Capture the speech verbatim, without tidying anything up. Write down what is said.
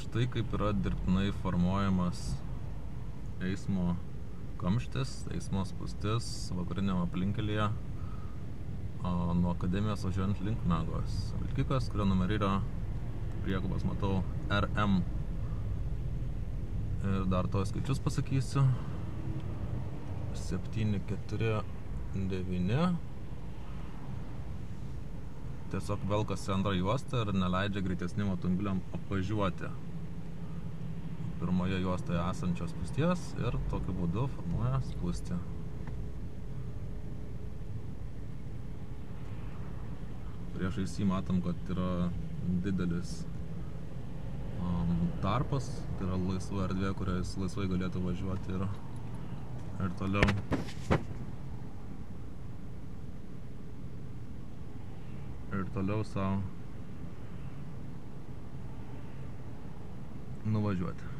štai kaip yra dirbtinai formuojamas eismo kamštis, eismo spūstis vakariniam aplinkelyje nuo akademijos važiuojant link Megos. Vilkikas, kurio numerį yra priekabos, matau, R M. Ir dar to skaičius pasakysiu. septyni keturi devyni. Tiesiog velkasi antrą juostą ir neleidžia greitesniem automobiliam apvažiuoti pirmoje juostoje esančios spūsties ir tokiu būdu formuoja spūstį. Priešais jį matom, kad yra didelis um, tarpas, tai yra laisva erdvė, kurioje jis laisvai galėtų važiuoti ir, ir toliau. Ir toliau savo nuvažiuoti.